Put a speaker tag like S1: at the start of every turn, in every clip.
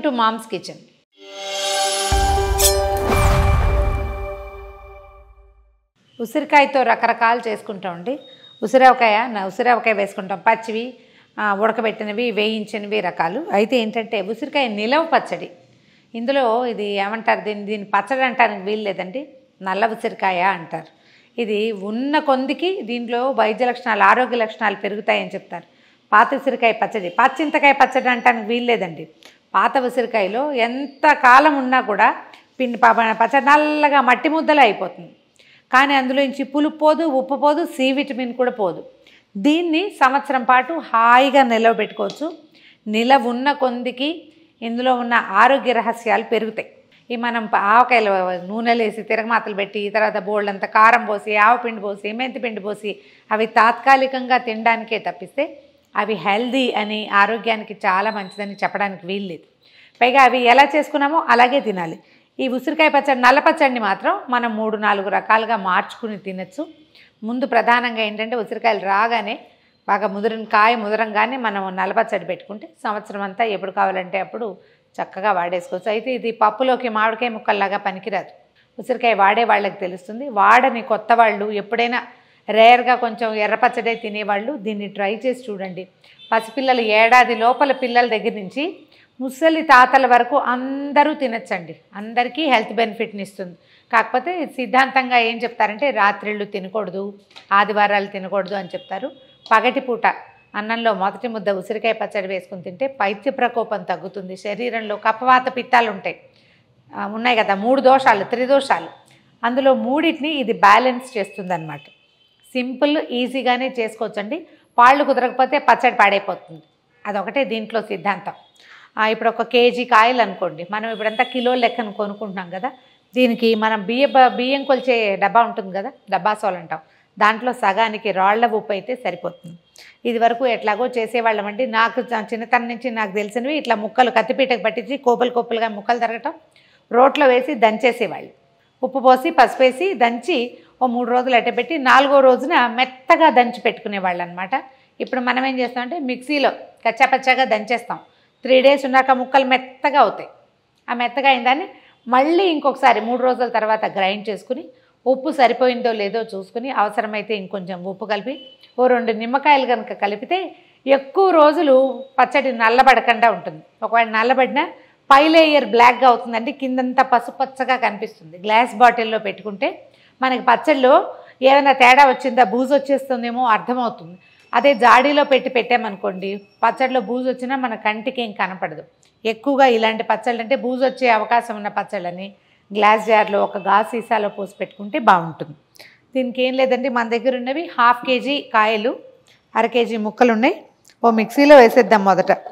S1: Welcome to mom's kitchen. ఉసిరికాయతో రకరకాలు చేసుకుంటామండి. ఉసిరావకాయ వేసుకుంటాం, పచ్చివి, ఉడకబెట్టినవి, వేయించినవి రకాలు. అయితే ఏంటంటే ఉసిరికాయ నిలవ పచ్చడి. ఇందులో ఇది ఏమంటారు, దీన్ని పచ్చడి అంటానికి వీలు లేదండి, నల్ల ఉసిరికాయ అంటారు. ఇది ఉన్న కొందికి దీంట్లో వైద్య లక్షణాలు, ఆరోగ్య లక్షణాలు పెరుగుతాయని చెప్తారు. పాత ఉసిరికాయ పచ్చడి, చింతకాయ పచ్చడి అంటానికి వీలు లేదండి. పాత ఉసిరికాయలో ఎంత కాలం ఉన్నా కూడా పచ్చడి నల్లగా మట్టి ముద్దలే అయిపోతుంది. కానీ అందులో నుంచి పులుపు పోదు, ఉప్పు పోదు, సి విటమిన్ కూడా పోదు. దీన్ని సంవత్సరం పాటు హాయిగా నిలవ పెట్టుకోవచ్చు. నిలవ ఉన్న కొందికి ఇందులో ఉన్న ఆరోగ్య రహస్యాలు పెరుగుతాయి. ఈ మనం ఆవకాయలు నూనెలు వేసి తిరగమాతలు పెట్టి తర్వాత బోళ్ళంతా కారం పోసి, ఆవపిండి పోసి, మెంతిపిండి పోసి అవి తాత్కాలికంగా తినడానికే తప్పిస్తే అవి హెల్దీ అని, ఆరోగ్యానికి చాలా మంచిదని చెప్పడానికి వీల్లేదు. పైగా అవి ఎలా చేసుకున్నామో అలాగే తినాలి. ఈ ఉసిరికాయ పచ్చడి, నల్ల పచ్చడిని మాత్రం మనం 3-4 రకాలుగా మార్చుకుని తినచ్చు. ముందు ప్రధానంగా ఏంటంటే ఉసిరికాయలు రాగానే బాగా ముదరంగానే మనం నల్ల పచ్చడి పెట్టుకుంటే సంవత్సరం అంతా ఎప్పుడు కావాలంటే అప్పుడు చక్కగా వాడేసుకోవచ్చు. అయితే ఇది పప్పులోకి మామిడికాయ ముక్కల్లాగా పనికిరాదు. ఉసిరికాయ వాడే వాళ్ళకి తెలుస్తుంది. వాడని కొత్త వాళ్ళు, ఎప్పుడైనా రేర్గా కొంచెం ఎర్రపచ్చడే తినేవాళ్ళు దీన్ని ట్రై చేసి చూడండి. పసిపిల్లలు, ఏడాది లోపల పిల్లల దగ్గర నుంచి ముసలి తాతల వరకు అందరూ తినచ్చండి. అందరికీ హెల్త్ బెనిఫిట్ని ఇస్తుంది. కాకపోతే సిద్ధాంతంగా ఏం చెప్తారంటే రాత్రిళ్ళు తినకూడదు, ఆదివారాలు తినకూడదు అని చెప్తారు. పగటిపూట అన్నంలో మొదటి ముద్ద ఉసిరికాయ పచ్చడి వేసుకుని తింటే పైత్య ప్రకోపం తగ్గుతుంది. శరీరంలో కఫవాత పిత్తాలు ఉన్నాయి కదా, 3 దోషాలు, త్రిదోషాలు, అందులో 3టిని ఇది బ్యాలెన్స్ చేస్తుంది అన్నమాట. సింపుల్, ఈజీగానే చేసుకోవచ్చండి. పాళ్ళు కుదరకపోతే పచ్చడి పాడైపోతుంది. అదొకటే దీంట్లో సిద్ధాంతం. ఇప్పుడు 1 కేజీ కాయలు అనుకోండి, మనం ఇప్పుడంతా కిలో లెక్కను కొనుక్కుంటున్నాం కదా. దీనికి మనం బియ్యం కొలిచే డబ్బా ఉంటుంది కదా, డబ్బాసోలు అంటాం, దాంట్లో సగానికి రాళ్ల ఉప్పు అయితే సరిపోతుంది. ఇది వరకు ఎట్లాగో చేసేవాళ్ళమండి. నాకు చిన్నతనం నుంచి నాకు తెలిసినవి ఇట్లా ముక్కలు కత్తిపీటకు పట్టించి కోపులుగా ముక్కలు తరగటం, రోట్లో వేసి దంచేసేవాళ్ళు. ఉప్పు పోసి పసుపు వేసి దంచి 3 రోజులు అట్టబెట్టి 4వ రోజున మెత్తగా దంచి పెట్టుకునేవాళ్ళు అనమాట. ఇప్పుడు మనం ఏం చేస్తామంటే మిక్సీలో కచ్చాపచ్చాగా దంచేస్తాం. 3 డేస్ ఉన్నాక ముక్కలు మెత్తగా అవుతాయి. ఆ మెత్తగా అయిందాన్ని మళ్ళీ ఇంకొకసారి 3 రోజుల తర్వాత గ్రైండ్ చేసుకుని ఉప్పు సరిపోయిందో లేదో చూసుకుని అవసరమైతే ఇంకొంచెం ఉప్పు కలిపి 2 నిమ్మకాయలు కనుక కలిపితే ఎక్కువ రోజులు పచ్చడి నల్లబడకుండా ఉంటుంది. ఒకవేళ నల్లబడినా పై లేయర్ బ్లాక్గా అవుతుందండి, కిందంతా పసుపచ్చగా కనిపిస్తుంది. గ్లాస్ బాటిల్లో పెట్టుకుంటే మనకి పచ్చడిలో ఏమైనా తేడా వచ్చిందా, బూజు వచ్చేస్తుందేమో అర్థమవుతుంది. అదే జాడీలో పెట్టామనుకోండి, పచ్చడిలో బూజు వచ్చినా మన కంటికి ఏం కనపడదు. ఎక్కువగా ఇలాంటి పచ్చళ్ళు అంటే బూజు వచ్చే అవకాశం ఉన్న పచ్చళ్ళని గ్లాస్ జార్లో 1 గాజు సీసాలో పోసి పెట్టుకుంటే బాగుంటుంది. దీనికి ఏం లేదండి, మన దగ్గర ఉన్నవి 1/2 కేజీ కాయలు, 1/2 కేజీ ముక్కలు ఉన్నాయి. మిక్సీలో వేసేద్దాం.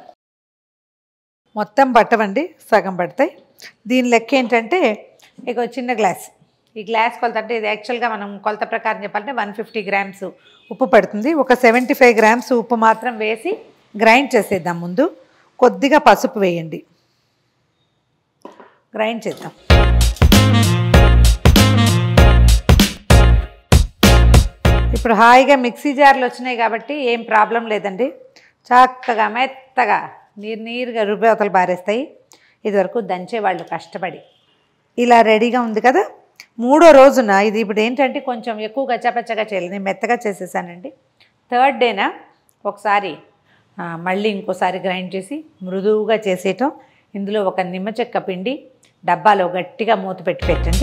S1: మొత్తం పట్టవండి, సగం పడతాయి. దీని లెక్క ఏంటంటే ఇక చిన్న గ్లాస్, ఈ గ్లాస్ కొలత అంటే ఇది యాక్చువల్గా మనం కొలత ప్రకారం చెప్పాలంటే 150 గ్రామ్స్ ఉప్పు పడుతుంది. 75 గ్రామ్స్ ఉప్పు మాత్రం వేసి గ్రైండ్ చేసేద్దాం. ముందు కొద్దిగా పసుపు వేయండి, గ్రైండ్ చేద్దాం. ఇప్పుడు హాయిగా మిక్సీ జార్లు వచ్చినాయి కాబట్టి ఏం ప్రాబ్లం లేదండి. చక్కగా మెత్తగా నీరుగా రుబ్బవతలు బారేస్తాయి. ఇదివరకు దంచేవాళ్ళు కష్టపడి. ఇలా రెడీగా ఉంది కదా. 3వ రోజున ఇది ఇప్పుడు ఏంటంటే కొంచెం ఎక్కువ గచ్చాపచ్చగా చేయాలి, నేను మెత్తగా చేసేసానండి. 3rd డేన ఒకసారి మళ్ళీ ఇంకోసారి గ్రైండ్ చేసి మృదువుగా చేసేయటం. ఇందులో 1 నిమ్మ చెక్క పిండి డబ్బాలో గట్టిగా మూత పెట్టండి.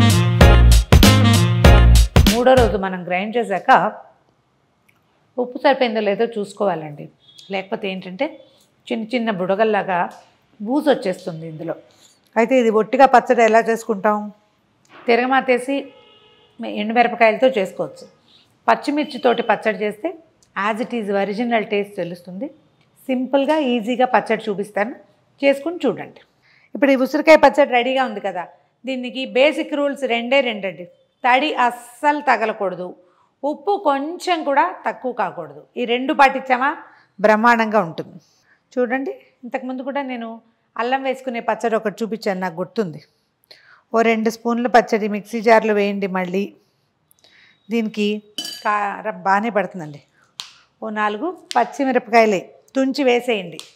S1: 3వ రోజు మనం గ్రైండ్ చేశాక ఉప్పు సరిపోయిందో లేదో చూసుకోవాలండి. లేకపోతే ఏంటంటే చిన్న చిన్న బుడగల్లాగా బూజు వచ్చేస్తుంది ఇందులో. అయితే ఇది ఒట్టిగా పచ్చడి ఎలా చేసుకుంటాం, తిరగమాతేసి ఎండుమిరపకాయలతో చేసుకోవచ్చు. పచ్చిమిర్చితోటి పచ్చడి చేస్తే as it is original taste తెలుస్తుంది. సింపుల్గా ఈజీగా పచ్చడి చూపిస్తాను, చేసుకుని చూడండి. ఇప్పుడు ఈ ఉసిరికాయ పచ్చడి రెడీగా ఉంది కదా. దీనికి బేసిక్ రూల్స్ 2 అండి. తడి అస్సలు తగలకూడదు, ఉప్పు కొంచెం కూడా తక్కువ కాకూడదు. ఈ 2 పాటించామా బ్రహ్మాండంగా ఉంటుంది. చూడండి, ఇంతకుముందు కూడా నేను అల్లం వేసుకునే పచ్చడి ఒకటి చూపించాను, నాకు గుర్తుంది. 2 స్పూన్ల పచ్చడి మిక్సీ జార్లో వేయండి. మళ్ళీ దీనికి కారం బాగానే పడుతుందండి. 4 పచ్చిమిరపకాయలే తుంచి వేసేయండి.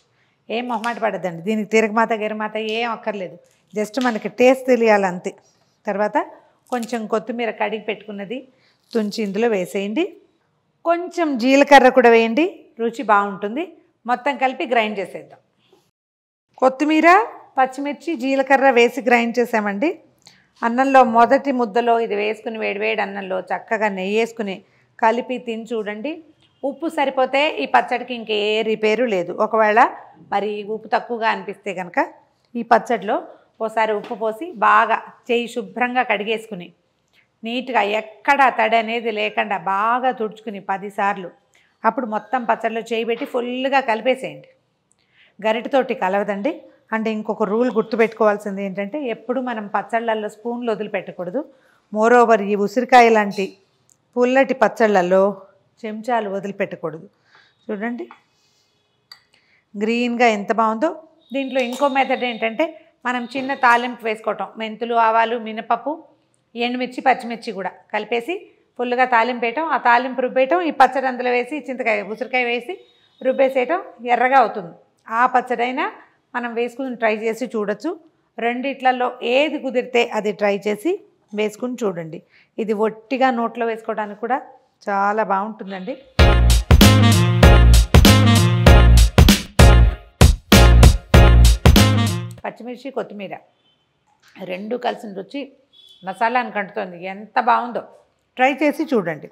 S1: ఏం మొహమాట పడద్దండి. దీనికి తిరగమాత గిరమాత ఏం అక్కర్లేదు. జస్ట్ మనకి టేస్ట్ తెలియాలి అంతే. తర్వాత కొంచెం కొత్తిమీర కడిగి పెట్టుకున్నది తుంచి ఇందులో వేసేయండి. కొంచెం జీలకర్ర కూడా వేయండి, రుచి బాగుంటుంది. మొత్తం కలిపి గ్రైండ్ చేసేద్దాం. కొత్తిమీర, పచ్చిమిర్చి, జీలకర్ర వేసి గ్రైండ్ చేసామండి. అన్నంలో మొదటి ముద్దలో ఇది వేసుకుని వేడివేడి అన్నంలో చక్కగా నెయ్యి వేసుకుని కలిపి తిని చూడండి. ఉప్పు సరిపోతే ఈ పచ్చడికి ఇంకే రిపేరు లేదు. ఒకవేళ మరి ఉప్పు తక్కువగా అనిపిస్తే కనుక ఈ పచ్చడిలో ఓసారి ఉప్పు పోసి బాగా చేయి శుభ్రంగా కడిగేసుకుని నీట్గా ఎక్కడ తడి అనేది లేకుండా బాగా తుడుచుకుని 10 సార్లు అప్పుడు మొత్తం పచ్చడిలో చేయి పెట్టి ఫుల్గా కలిపేసేయండి. గరిటతోటి కలవదండి. అంటే ఇంకొక రూల్ గుర్తుపెట్టుకోవాల్సింది ఏంటంటే ఎప్పుడు మనం పచ్చళ్ళల్లో స్పూన్లు వదిలిపెట్టకూడదు. మోరోవర్ ఈ ఉసిరికాయ లాంటి పుల్లటి పచ్చళ్ళల్లో చెంచాలు వదిలిపెట్టకూడదు. చూడండి గ్రీన్గా ఎంత బాగుందో. దీంట్లో ఇంకో మెథడ్ ఏంటంటే మనం చిన్న తాలింపు వేసుకోవటం. మెంతులు, ఆవాలు, మినపప్పు, ఎండుమిర్చి, పచ్చిమిర్చి కూడా కలిపేసి ఫుల్గా తాలింపు వేయటం. ఆ తాలింపు రుబ్బేయటం, ఈ పచ్చడి అందులో వేసి చింతకాయ ఉసిరికాయ వేసి రుబ్బేసేయటం, ఎర్రగా అవుతుంది. ఆ పచ్చడైనా మనం వేసుకుని ట్రై చేసి చూడొచ్చు. రెండిట్లలో ఏది కుదిరితే అది ట్రై చేసి వేసుకుని చూడండి. ఇది ఒట్టిగా నోట్లో వేసుకోవడానికి కూడా చాలా బాగుంటుందండి. పచ్చిమిర్చి, కొత్తిమీర రెండు కలిసిన రుచి మసాలాని కంటుతుంది. ఎంత బాగుందో ట్రై చేసి చూడండి.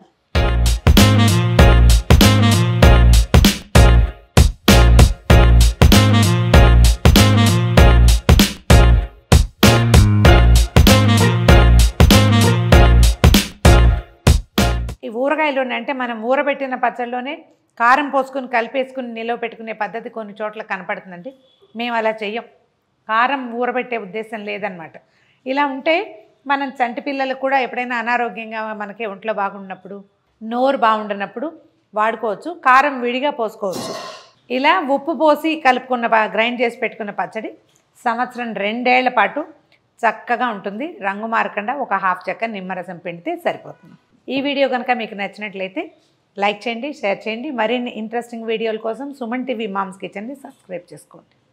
S1: ఈ ఊరగాయలోనే అంటే మనం ఊరబెట్టిన పచ్చళ్ళలోనే కారం పోసుకుని కలిపేసుకుని నిలవ పెట్టుకునే పద్ధతి కొన్ని చోట్ల కనపడుతుందండి. మేము అలా చెయ్యం. కారం ఊరబెట్టే ఉద్దేశం లేదనమాట. ఇలా ఉంటే మనం చంటి పిల్లలకు కూడా ఎప్పుడైనా అనారోగ్యంగా మనకి ఒంట్లో బాగున్నప్పుడు, నోరు బాగుండనప్పుడు వాడుకోవచ్చు. కారం విడిగా పోసుకోవచ్చు. ఇలా ఉప్పు పోసి కలుపుకున్న గ్రైండ్ చేసి పెట్టుకున్న పచ్చడి సంవత్సరం 2 ఏళ్ల పాటు చక్కగా ఉంటుంది. రంగు మారకుండా ఒక హాఫ్ చెక్క నిమ్మరసం పిండితే సరిపోతుంది. ఈ వీడియో కనుక మీకు నచ్చినట్లయితే లైక్ చేయండి, షేర్ చేయండి. మరిన్ని ఇంట్రెస్టింగ్ వీడియోల కోసం సుమన్ టీవీ మామ్స్ కిచెన్ని సబ్స్క్రైబ్ చేసుకోండి.